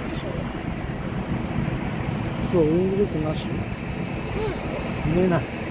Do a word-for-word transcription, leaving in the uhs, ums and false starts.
でしょ。 そう、ウィングレットなし。 そうでしょ。 見えない。